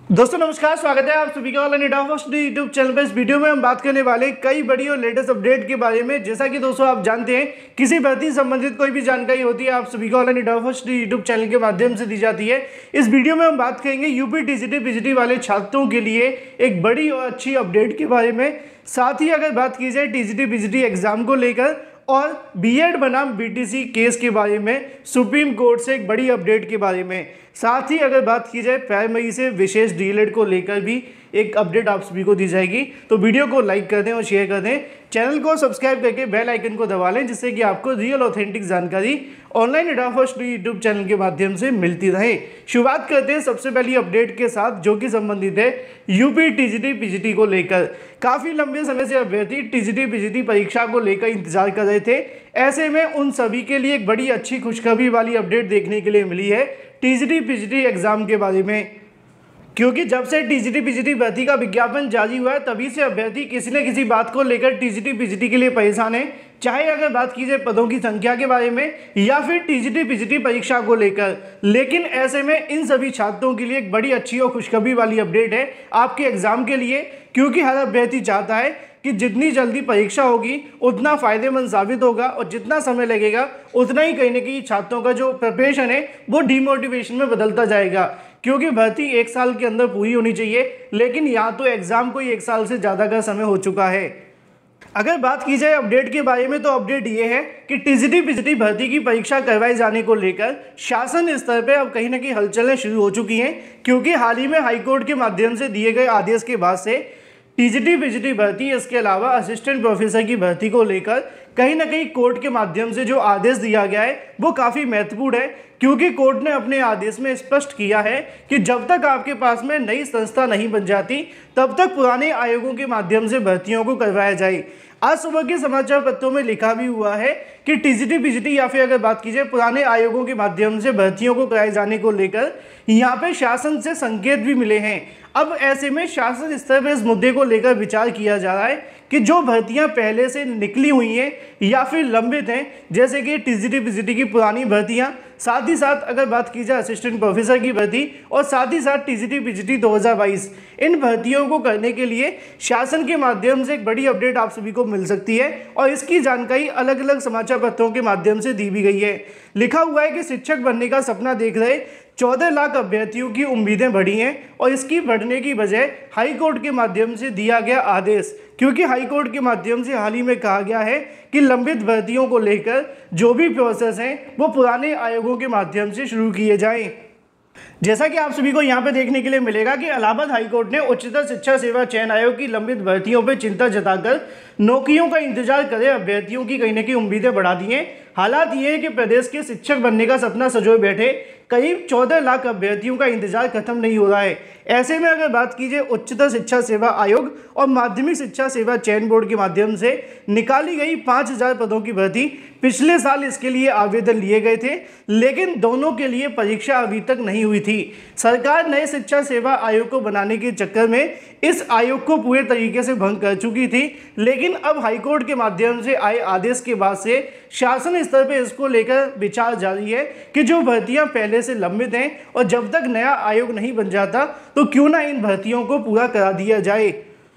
दोस्तों नमस्कार, स्वागत है आप सभी का ऑनलाइन यूट्यूब चैनल पर। इस वीडियो में हम बात करने वाले हैं कई बड़ी और लेटेस्ट अपडेट के बारे में। जैसा कि दोस्तों आप जानते हैं, किसी भर्ती संबंधित कोई भी जानकारी होती है आप सभी को ऑनलाइन यूट्यूब चैनल के माध्यम से दी जाती है। इस वीडियो में हम बात करेंगे यूपी टीजीटी पीजीटी वाले छात्रों के लिए एक बड़ी और अच्छी अपडेट के बारे में। साथ ही अगर बात की जाए टीजीटी पीजीटी एग्जाम को लेकर और बीएड बनाम बीटीसी केस के बारे में, सुप्रीम कोर्ट से एक बड़ी अपडेट के बारे में। साथ ही अगर बात की जाए प्राइमरी से विशेष डीएलएड को लेकर भी एक अपडेट आप सभी को दी जाएगी। तो वीडियो को लाइक कर दें और शेयर कर दें, चैनल को सब्सक्राइब करके बेल आइकन को दबा लें, जिससे कि आपको रियल ऑथेंटिक जानकारी ऑनलाइन यूट्यूब चैनल के माध्यम से मिलती रहे। शुरुआत करते हैं सबसे पहली अपडेट के साथ, जो कि संबंधित है यूपी टीजीटी पीजीटी को लेकर। काफ़ी लंबे समय से अभ्यर्थी टीजीटी पीजीटी परीक्षा को लेकर इंतजार कर रहे थे। ऐसे में उन सभी के लिए एक बड़ी अच्छी खुशखबरी वाली अपडेट देखने के लिए मिली है टीजीटी पीजीटी एग्जाम के बारे में। क्योंकि जब से टीजीटी पीजीटी भर्ती का विज्ञापन जारी हुआ है, तभी से अभ्यर्थी किसी न किसी बात को लेकर टीजीटी पीजीटी के लिए परेशान है। चाहे अगर बात की जाए पदों की संख्या के बारे में या फिर टीजीटी पीजीटी परीक्षा को लेकर। लेकिन ऐसे में इन सभी छात्रों के लिए एक बड़ी अच्छी और खुशखबरी वाली अपडेट है आपके एग्जाम के लिए। क्योंकि हर अभ्यर्थी चाहता है कि जितनी जल्दी परीक्षा होगी उतना फायदेमंद साबित होगा, और जितना समय लगेगा उतना ही कहीं ना कहीं छात्रों का जो प्रिपरेशन है वो डिमोटिवेशन में बदलता जाएगा। क्योंकि भर्ती 1 साल के अंदर पूरी होनी चाहिए, लेकिन यहाँ तो एग्जाम को 1 साल से ज़्यादा का समय हो चुका है। अगर बात की जाए अपडेट के बारे में, तो अपडेट ये है कि टीजीटी पीजीटी भर्ती की परीक्षा करवाए जाने को लेकर शासन स्तर पर अब कहीं ना कहीं हलचलें शुरू हो चुकी हैं। क्योंकि हाल ही में हाईकोर्ट के माध्यम से दिए गए आदेश के बाद से टीजीटी पीजीटी भर्ती, इसके अलावा असिस्टेंट प्रोफेसर की भर्ती को लेकर कहीं ना कहीं कोर्ट के माध्यम से जो आदेश दिया गया है वो काफ़ी महत्वपूर्ण है। क्योंकि कोर्ट ने अपने आदेश में स्पष्ट किया है कि जब तक आपके पास में नई संस्था नहीं बन जाती, तब तक पुराने आयोगों के माध्यम से भर्तियों को करवाया जाए। आज सुबह के समाचार पत्रों में लिखा भी हुआ है कि टीजीटी पीजीटी या फिर अगर बात कीजिए पुराने आयोगों के माध्यम से भर्तियों को कराए जाने को लेकर यहाँ पे शासन से संकेत भी मिले हैं। अब ऐसे में शासन स्तर पर इस मुद्दे को लेकर विचार किया जा रहा है कि जो भर्तियां पहले से निकली हुई हैं या फिर लंबित हैं, जैसे कि टीजीटी पीजीटी की पुरानी भर्तियां, साथ ही साथ अगर बात की जाए असिस्टेंट प्रोफेसर की भर्ती, और साथ ही साथ टीजीटी पीजीटी 2022, इन भर्तियों को करने के लिए शासन के माध्यम से एक बड़ी अपडेट आप सभी को मिल सकती है। और इसकी जानकारी अलग अलग समाचार पत्रों के माध्यम से दी भी गई है। लिखा हुआ है कि शिक्षक बनने का सपना देख रहे 14 लाख अभ्यर्थियों की उम्मीदें बढ़ी हैं, और इसकी बढ़ने की वजह हाईकोर्ट के माध्यम से दिया गया आदेश। क्योंकि हाईकोर्ट के माध्यम से हाल ही में कहा गया है कि लंबित भर्तियों को लेकर जो भी प्रोसेस हैं वो पुराने आयोगों के माध्यम से शुरू किए जाएं। जैसा कि आप सभी को यहाँ पे देखने के लिए मिलेगा कि इलाहाबाद हाईकोर्ट ने उच्चतर शिक्षा सेवा चयन आयोग की लंबित भर्तियों पर चिंता जताकर नौकरियों का इंतजार करे अभ्यर्थियों की कहीं ना कहीं उम्मीदें बढ़ा दी हैं। हालात ये है कि प्रदेश के शिक्षक बनने का सपना सजोए बैठे करीब 14 लाख अभ्यर्थियों का इंतजार खत्म नहीं हो रहा है। ऐसे में अगर बात कीजिए उच्चतर शिक्षा सेवा आयोग और माध्यमिक शिक्षा सेवा चयन बोर्ड के माध्यम से निकाली गई 5000 पदों की भर्ती, पिछले साल इसके लिए आवेदन लिए गए थे, लेकिन दोनों के लिए परीक्षा अभी तक नहीं हुई थी। सरकार नए शिक्षा सेवा आयोग को बनाने के चक्कर में इस आयोग को पूरे तरीके से भंग कर चुकी थी। लेकिन अब हाईकोर्ट के माध्यम से आए आदेश के बाद से शासन स्तर पर इसको लेकर विचार जारी है कि जो भर्तियां पहले से लंबित हैं और जब तक नया आयोग नहीं बन जाता तो क्यों ना इन भर्तियों को पूरा करा दिया जाए।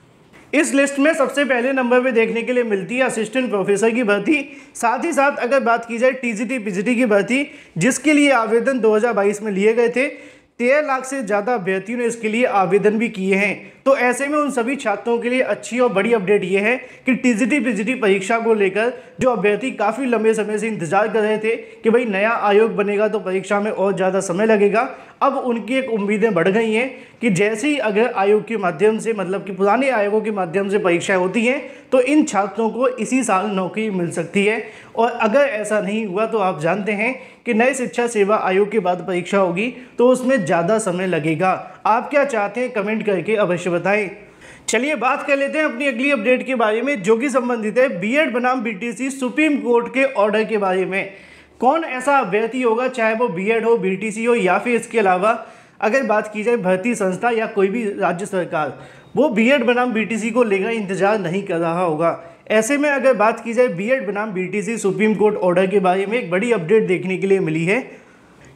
इस लिस्ट में सबसे पहले नंबर पे देखने के लिए मिलती है असिस्टेंट प्रोफेसर की भर्ती। साथ ही साथ अगर बात की जाए टीजीटी पीजीटी की भर्ती, जिसके लिए आवेदन 2022 में लिए गए थे, 13 लाख से ज़्यादा अभ्यर्थियों ने इसके लिए आवेदन भी किए हैं। तो ऐसे में उन सभी छात्रों के लिए अच्छी और बड़ी अपडेट ये है कि टीजीटी पीजीटी परीक्षा को लेकर जो अभ्यर्थी काफ़ी लंबे समय से इंतजार कर रहे थे कि भाई नया आयोग बनेगा तो परीक्षा में और ज़्यादा समय लगेगा, अब उनकी एक उम्मीदें बढ़ गई हैं कि जैसे ही अगर आयोग के माध्यम से, मतलब कि पुराने आयोगों के माध्यम से परीक्षाएं होती हैं तो इन छात्रों को इसी साल नौकरी मिल सकती है। और अगर ऐसा नहीं हुआ तो आप जानते हैं कि नए शिक्षा सेवा आयोग के बाद परीक्षा होगी तो उसमें ज़्यादा समय लगेगा। आप क्या चाहते हैं कमेंट करके अवश्य बताएं। चलिए बात कर लेते हैं अपनी अगली अपडेट के बारे में, जो कि संबंधित है बीएड बनाम बीटीसी सुप्रीम कोर्ट के ऑर्डर के बारे में। कौन ऐसा अभ्यर्थी होगा, चाहे वो बीएड हो, बीटीसी हो, या फिर इसके अलावा अगर बात की जाए भर्ती संस्था या कोई भी राज्य सरकार, वो बीएड बनाम बीटीसी को लेकर इंतजार नहीं कर रहा होगा। ऐसे में अगर बात की जाए बीएड बनाम बीटीसी सुप्रीम कोर्ट ऑर्डर के बारे में, एक बड़ी अपडेट देखने के लिए मिली है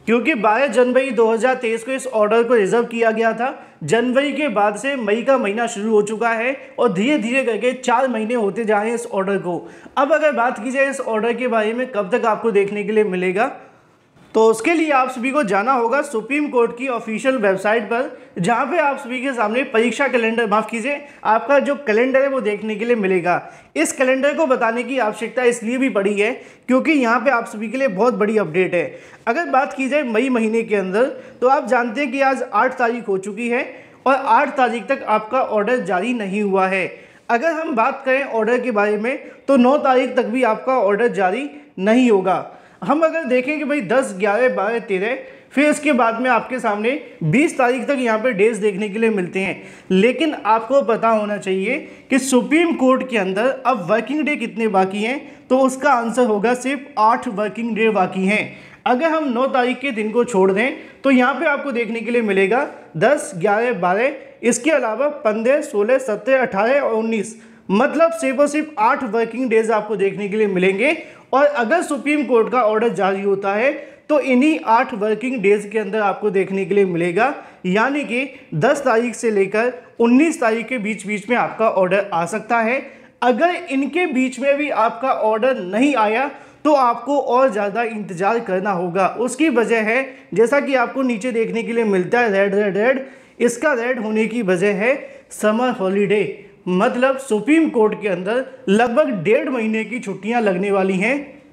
क्योंकि 22 जनवरी 2023 को इस ऑर्डर को रिजर्व किया गया था। जनवरी के बाद से मई का महीना शुरू हो चुका है और धीरे धीरे करके 4 महीने होते जा रहे हैं इस ऑर्डर को। अब अगर बात की जाए इस ऑर्डर के बारे में कब तक आपको देखने के लिए मिलेगा, तो उसके लिए आप सभी को जाना होगा सुप्रीम कोर्ट की ऑफिशियल वेबसाइट पर, जहां पे आप सभी के सामने परीक्षा कैलेंडर, माफ़ कीजिए, आपका जो कैलेंडर है वो देखने के लिए मिलेगा। इस कैलेंडर को बताने की आवश्यकता इसलिए भी पड़ी है क्योंकि यहाँ पे आप सभी के लिए बहुत बड़ी अपडेट है। अगर बात की जाए मई महीने के अंदर, तो आप जानते हैं कि आज 8 तारीख हो चुकी है और 8 तारीख तक आपका ऑर्डर जारी नहीं हुआ है। अगर हम बात करें ऑर्डर के बारे में, तो 9 तारीख तक भी आपका ऑर्डर जारी नहीं होगा। हम अगर देखें कि भाई 10, 11, 12, 13, फिर इसके बाद में आपके सामने 20 तारीख तक यहाँ पे डेज देखने के लिए मिलते हैं। लेकिन आपको पता होना चाहिए कि सुप्रीम कोर्ट के अंदर अब वर्किंग डे कितने बाकी हैं, तो उसका आंसर होगा सिर्फ 8 वर्किंग डे बाकी हैं। अगर हम 9 तारीख के दिन को छोड़ दें तो यहाँ पे आपको देखने के लिए मिलेगा 10, 11, 12, इसके अलावा 15, 16, 17, 18 और 19, मतलब सिर्फ और सिर्फ 8 वर्किंग डेज आपको देखने के लिए मिलेंगे। और अगर सुप्रीम कोर्ट का ऑर्डर जारी होता है तो इन्हीं 8 वर्किंग डेज के अंदर आपको देखने के लिए मिलेगा, यानी कि 10 तारीख से लेकर 19 तारीख के बीच बीच में आपका ऑर्डर आ सकता है। अगर इनके बीच में भी आपका ऑर्डर नहीं आया तो आपको और ज़्यादा इंतज़ार करना होगा। उसकी वजह है, जैसा कि आपको नीचे देखने के लिए मिलता है रेड रेड रेड, इसका रेड होने की वजह है समर हॉलीडे, मतलब सुप्रीम कोर्ट के अंदर लगभग 1.5 महीने की छुट्टियां लगने वाली हैं।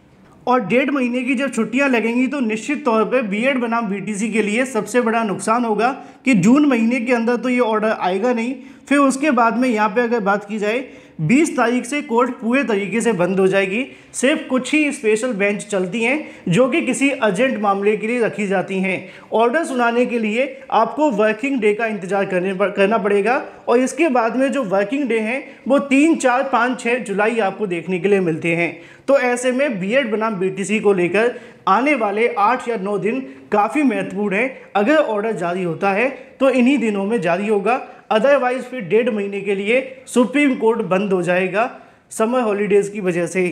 और 1.5 महीने की जब छुट्टियां लगेंगी तो निश्चित तौर पे बीएड बनाम बीटीसी के लिए सबसे बड़ा नुकसान होगा कि जून महीने के अंदर तो ये ऑर्डर आएगा नहीं। फिर उसके बाद में यहाँ पे अगर बात की जाए 20 तारीख से कोर्ट पूरे तरीके से बंद हो जाएगी। सिर्फ कुछ ही स्पेशल बेंच चलती हैं जो कि किसी अर्जेंट मामले के लिए रखी जाती हैं। ऑर्डर सुनाने के लिए आपको वर्किंग डे का इंतजार करना पड़ेगा और इसके बाद में जो वर्किंग डे हैं वो 3, 4, 5, 6 जुलाई आपको देखने के लिए मिलते हैं। तो ऐसे में बीएड बनाम बीटीसी को लेकर आने वाले 8 या 9 दिन काफ़ी महत्वपूर्ण है। अगर ऑर्डर जारी होता है तो इन्हीं दिनों में जारी होगा, अदरवाइज फिर 1.5 महीने के लिए सुप्रीम कोर्ट बंद हो जाएगा समर हॉलीडेज़ की वजह से।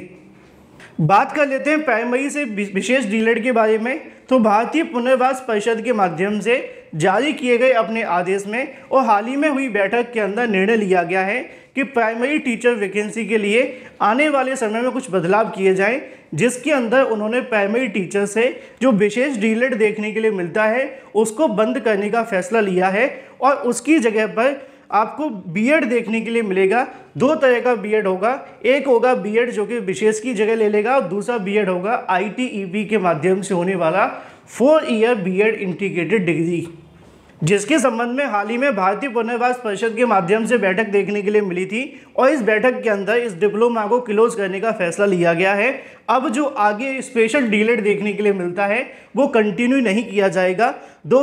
बात कर लेते हैं प्राइमरी से विशेष डीलेड के बारे में। तो भारतीय पुनर्वास परिषद के माध्यम से जारी किए गए अपने आदेश में और हाल ही में हुई बैठक के अंदर निर्णय लिया गया है कि प्राइमरी टीचर वैकेंसी के लिए आने वाले समय में कुछ बदलाव किए जाएं, जिसके अंदर उन्होंने प्राइमरी टीचर से जो विशेष डीलेड देखने के लिए मिलता है उसको बंद करने का फैसला लिया है और उसकी जगह पर आपको बीएड देखने के लिए मिलेगा। 2 तरह का बीएड होगा, एक होगा बीएड जो कि विशेष की जगह ले लेगा और दूसरा बीएड होगा आईटीईपी के माध्यम से होने वाला 4 ईयर बीएड इंटीग्रेटेड डिग्री, जिसके संबंध में हाल ही में भारतीय पुनर्वास परिषद के माध्यम से बैठक देखने के लिए मिली थी और इस बैठक के अंदर इस डिप्लोमा को क्लोज करने का फैसला लिया गया है। अब जो आगे स्पेशल डीलेड देखने के लिए मिलता है वो कंटिन्यू नहीं किया जाएगा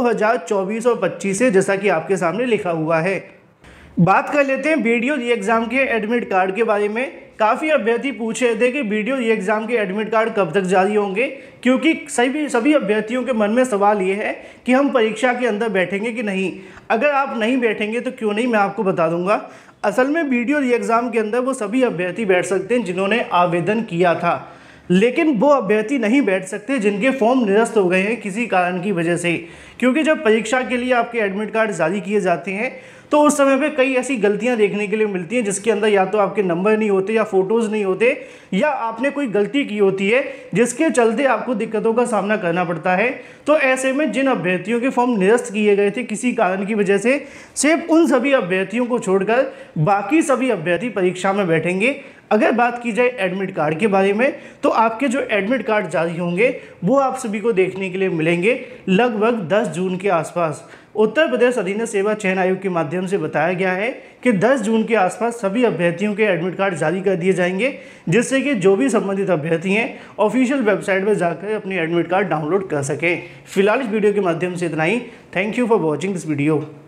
2024 और 25 से, जैसा कि आपके सामने लिखा हुआ है। बात कर लेते हैं वीडियो री एग्ज़ाम के एडमिट कार्ड के बारे में। काफ़ी अभ्यर्थी पूछ रहे थे कि वीडियो री एग्ज़ाम के एडमिट कार्ड कब तक जारी होंगे, क्योंकि सभी अभ्यर्थियों के मन में सवाल ये है कि हम परीक्षा के अंदर बैठेंगे कि नहीं। अगर आप नहीं बैठेंगे तो क्यों नहीं, मैं आपको बता दूंगा। असल में वीडियो री एग्ज़ाम के अंदर वो सभी अभ्यर्थी बैठ सकते हैं जिन्होंने आवेदन किया था, लेकिन वो अभ्यर्थी नहीं बैठ सकते जिनके फॉर्म निरस्त हो गए हैं किसी कारण की वजह से। क्योंकि जब परीक्षा के लिए आपके एडमिट कार्ड जारी किए जाते हैं तो उस समय पे कई ऐसी गलतियां देखने के लिए मिलती हैं जिसके अंदर या तो आपके नंबर नहीं होते या फोटोज़ नहीं होते या आपने कोई गलती की होती है जिसके चलते आपको दिक्कतों का सामना करना पड़ता है। तो ऐसे में जिन अभ्यर्थियों के फॉर्म निरस्त किए गए थे किसी कारण की वजह से, सिर्फ उन सभी अभ्यर्थियों को छोड़कर बाकी सभी अभ्यर्थी परीक्षा में बैठेंगे। अगर बात की जाए एडमिट कार्ड के बारे में, तो आपके जो एडमिट कार्ड जारी होंगे वो आप सभी को देखने के लिए मिलेंगे लगभग 10 जून के आसपास। उत्तर प्रदेश अधीनस्थ सेवा चयन आयोग के माध्यम से बताया गया है कि 10 जून के आसपास सभी अभ्यर्थियों के एडमिट कार्ड जारी कर दिए जाएंगे, जिससे कि जो भी संबंधित अभ्यर्थी हैं ऑफिशियल वेबसाइट पर जाकर अपने एडमिट कार्ड डाउनलोड कर सकें। फिलहाल इस वीडियो के माध्यम से इतना ही। Thank you for watching this video.